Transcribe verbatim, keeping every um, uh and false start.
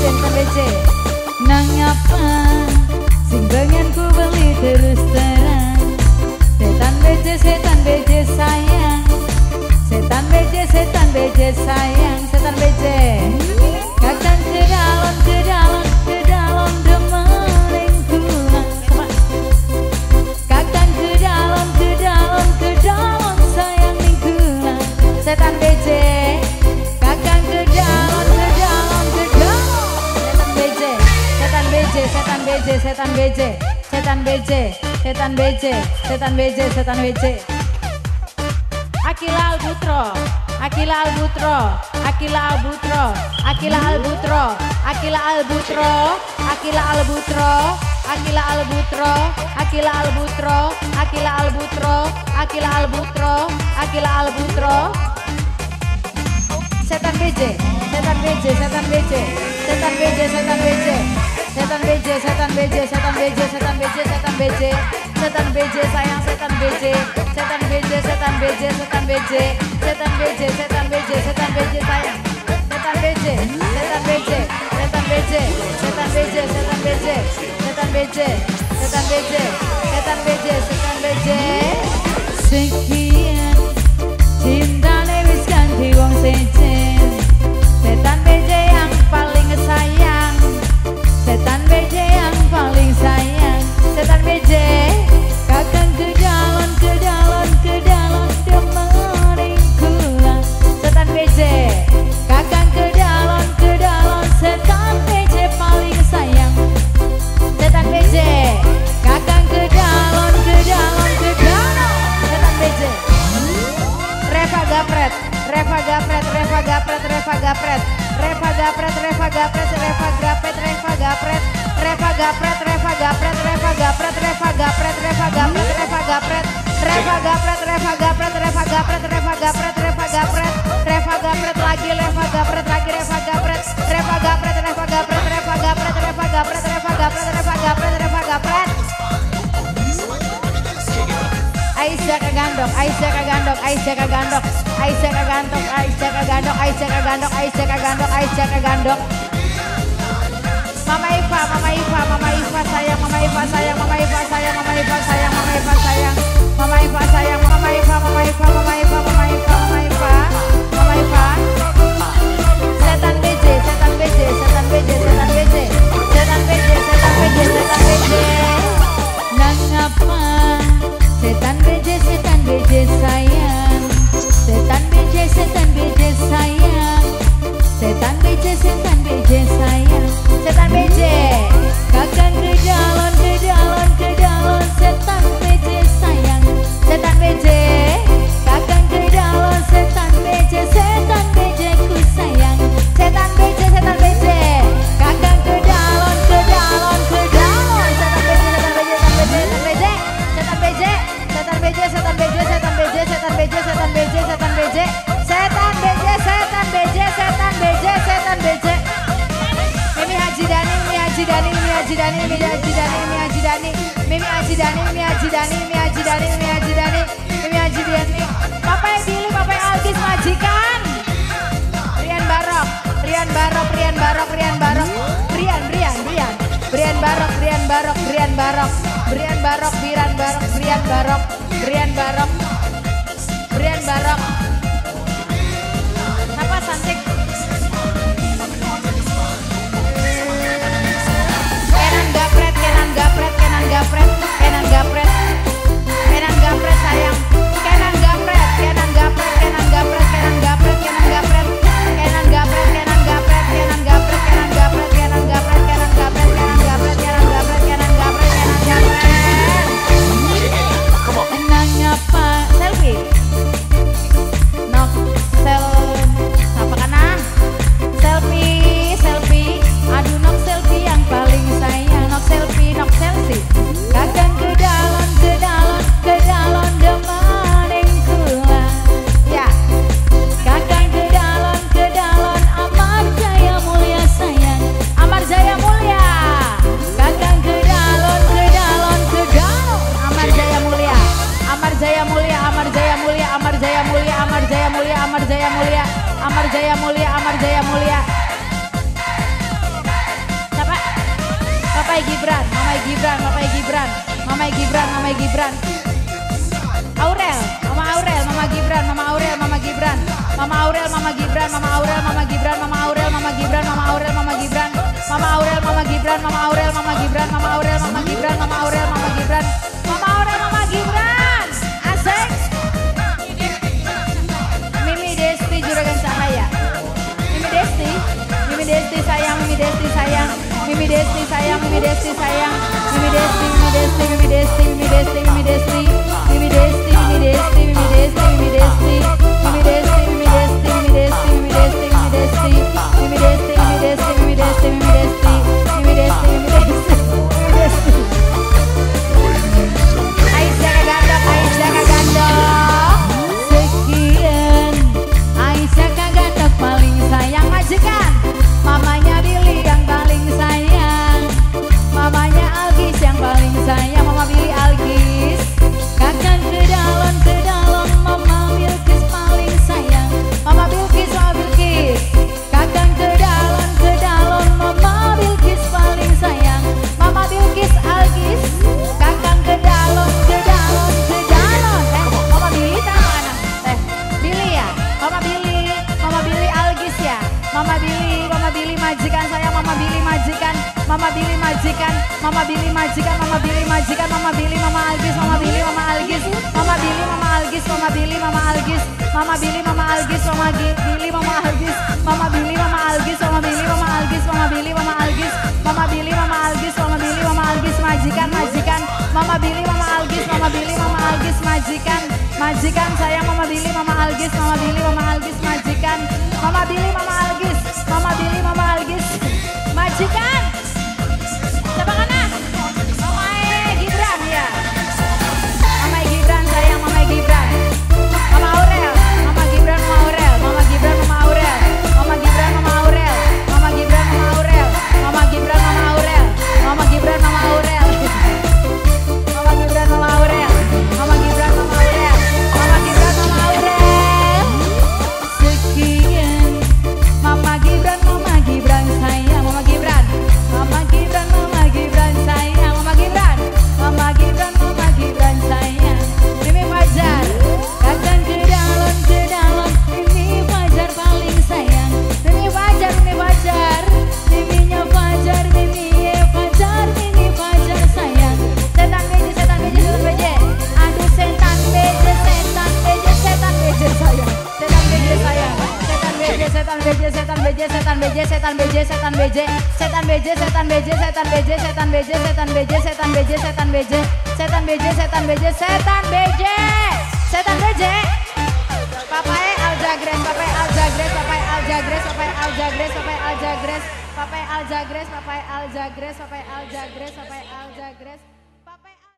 setan B J. Nang apa sing pengen ku beli terus terang. Setan B J, setan B J sayang. Setan B J, setan B J sayang. Setan B J kakang ke dalam, ke dalam, ke dalam demeling kula. Kakang ke dalam, ke dalam, ke dalam sayang ning kula. Setan B J kakang ke dalam, ke dalam, ke dalam. Setan B J, setan B J, setan B J, setan B J, setan B J, setan B J, setan B J, setan B J. Akila Albutro, Akila Albutro, Akila Albutro, Akila Albutro, Akila Albutro, Akila Albutro, Akila Albutro, Akila Albutro, Akila Albutro, Akila Albutro, Akila Albutro. Setan B J, setan B J, setan B J, setan B J, setan B J, setan B J, setan B J, setan B J, setan B J, setan B J, setan B J sayang setan B J, setan B J, setan B J, setan B J, setan B J, setan B J, setan B J sayang, setan B J, setan B J, setan B J, setan B J, setan B J, setan B J, setan B J, setan B J, setan B J. Sekian cinta wis ganti wong sejen. Setan B J yang paling sayang. Setan B J yang paling sayang. Setan B J kakang ke dalam, ke dalam, ke dalam demeling kula. Setan B J kakang ke dalam, ke dalam. Setan B J paling sayang. Setan B J kakang ke dalam, ke dalam, ke dalam. Setan B J. Reva Gapret, Reva Gapret, Reva Gapret, Reva Gapret, Reva Gapret, Reva Gapret, Reva Gapret, Reva Gapret, Reva Gapret, Reva Gapret, Reva Gapret, Reva Gapret, Reva Gapret, Reva Gapret, Reva Gapret, Reva Gapret, Reva Gapret, Reva Gapret, Reva Gapret, Reva Gapret lagi, Reva Gapret lagi, Reva Gapret, Reva Gapret, Reva Gapret, Reva Gapret, Reva Gapret, Reva Gapret, Reva Gapret, Reva Gapret. Aisyah kagandok, Aisyah kagandok, Aisyah kagandok, Aisyah kagandok, Aisyah kagandok, Aisyah kagandok, Aisyah kagandok, Aisyah kagandok. Mama Iva, Mama Iva, Mama Iva sayang, Mama Iva sayang, Mama Iva sayang, Mama Iva sayang, Mama Iva sayang, Mama Iva sayang, Mama Iva, Mama Iva, Mama Iva, Mama Iva, Mama Iva, Mama Iva. Setan B J, setan B J, setan B J, setan B J, setan B J, setan B J, setan B J. Nang apa? Setan B J, setan B J sayang. Setan B J, setan B J sayang. Setan B J, setan B J sayang. Setan B J kakang ke dalam, ke dalam, ke dalam. Setan B J sayang. Setan B J kakang ke dalam. Setan B J, setan B J ku sayang. Setan B J, setan B J kakang ke dalam, ke dalam, ke dalam. Setan B J, setan B J, setan B J, setan B J, setan B J, setan B J, setan B J, setan B J, setan B J, setan B J, setan B J, setan B J, setan B J, setan B J, setan B J. Mimi Haji Dani, Mimi Haji Dani, Mimi Haji Dani, Mimi Haji Dani, Mimi Haji Dani, Mimi Haji Dani, Mimi Haji Dani, Mimi Haji Dani, Mimi Haji Dani, Mimi Haji Dani. Papa yang pilih, Papa yang Algis majikan. Rian Barok, Rian Barok, Rian Barok, Rian Barok, Rian, Rian, Rian, Rian Barok, Rian Barok, Rian Barok, Rian Barok, Rian Barok, Rian Barok, Rian Barok, Rian Barok. Apa cantik? Kenan Gapret, Kenan Gapret, Kenan Gapret, Kenan Gapret, Kenan Gapret sayang. Kenan Gapret, Kenan Gapret, Kenan Gapret, Kenan Gapret, Kenan Gapret, Kenan Gapret, Kenan Gapret, Kenan Gapret, Kenan Gapret, Kenan Gapret, Kenan Gapret, Kenan Gapret, Kenan Gapret, Kenan Gapret, Kenan Gapret. Enaknya apa? Selfie. Mamai Gibran, Mamai Gibran, Mamai Gibran, Mamai Gibran, Mamai Gibran. Aurel, Mama Aurel, Mama Gibran, Mama Aurel, Mama Gibran, Mama Aurel, Mama Gibran, Mama Aurel, Mama Gibran, Mama Aurel, Mama Gibran, Mama Aurel, Mama Gibran, Mama Aurel, Mama Gibran, Mama Aurel, Mama Gibran, Mama Aurel, Mama Gibran, Mama Aurel, Mama Gibran, Mama Aurel, Mama Gibran, asik. Mimi Desti Juragan Cahaya, Mimi Desti, Mimi Desti sayang, Mimi Desti sayang, Mimi Desti sayang, Mimi Desti sayang, Mimi Desti, Mimi Desti, Mimi Desti, Mimi Desti, Mimi Desti, Mimi Desti. Mimi Desti, Mimi Desti, Mimi Desti, Mimi Desti, Mimi Desti, Mimi Desti, Mimi Desti, Mimi Desti, Mimi Desti, Mimi Desti, Mimi Desti, Mimi Desti, Mimi Desti, Mimi Desti, Mimi Desti. Aisyah kagandok, Aisyah kagandok. Sekian, Aisyah kagandok paling sayang majikan. Mamanya Billy yang paling sayang. Mamanya Algis yang paling sayang. Mama Billy Algis. Kakak ke dalam, ke dalam, Mama Bilkis paling sayang. Mama Bilkis, Mama Bilkis. Kakak ke dalam, ke dalam, Mama Bilkis paling sayang. Mama Bilkis Algis. Kakak ke dalam, ke dalam, ke dalam. Eh, Mama Billy tak mana? Eh, Billy ya? Mama Billy, Mama Billy Algis ya? Mama Billy, Mama Billy majikan sayang, Mama Billy majikan. Mama Billy majikan, Mama Billy majikan, Mama Billy majikan, Mama Billy, Mama Algis, Mama Billy, Mama Algis, Mama Billy, Mama Algis, Mama Billy, Mama Algis, Mama Billy, Mama Algis, Mama Billy, Mama Algis, Mama Billy, Mama Algis, Mama Billy, Mama Algis, Mama Billy, Mama Algis, Mama Billy, Mama Algis, Mama Billy, Mama Algis, majikan, majikan, Mama Billy, Mama Algis, Mama Billy, Mama Algis, majikan, majikan sayang, Mama Billy, Mama Algis, Mama Billy, Mama Algis, majikan, Mama Billy, Mama Algis, Mama Billy, Mama Algis, majikan. Siapa kana? Mamai Gibran ya. Mamai Gibran sayang, Mamai Gibran. Mama Aurel, Mama Gibran, Mama Aurel, Mama Gibran, Mama Aurel, Mama Gibran, Mama Aurel, Mama Gibran, Mama Aurel, Mama Gibran, Mama Aurel, Mama Gibran, Mama Aurel, Mama Gibran, Mama Aurel, Mama Gibran, Mama Aurel, Mama Gibran, Mama Aurel. Sekian, Mama Gibran, Mama Gibran sayang, Mama Gibran, Mama Gibran, Mama Gibran sayang, Mama Gibran, Mama Gibran, Mama Gibran sayang. Mimi Fajar, kakak ke dalam, ke dalam, Mimi Fajar paling sayang. Mimi Fajar, Mimi Fajar, Miminya Fajar, Mimi Fajar, Mimi Fajar sayang. Setan beje, setan beje, setan beje. Aduh setan beje, setan beje, setan beje sayang. Setan beje sayang. Setan beje, setan beje, setan beje, setan beje, setan beje, setan beje, setan beje, setan beje, setan beje, setan beje, setan beje, setan beje, setan beje, setan beje, setan beje, setan beje, setan beje. Papai Aljagres, papai Aljagres, papai Aljagres, papai Aljagres, papai Aljagres, papai Aljagres, papai Aljagres, papai Aljagres, papai Aljagres.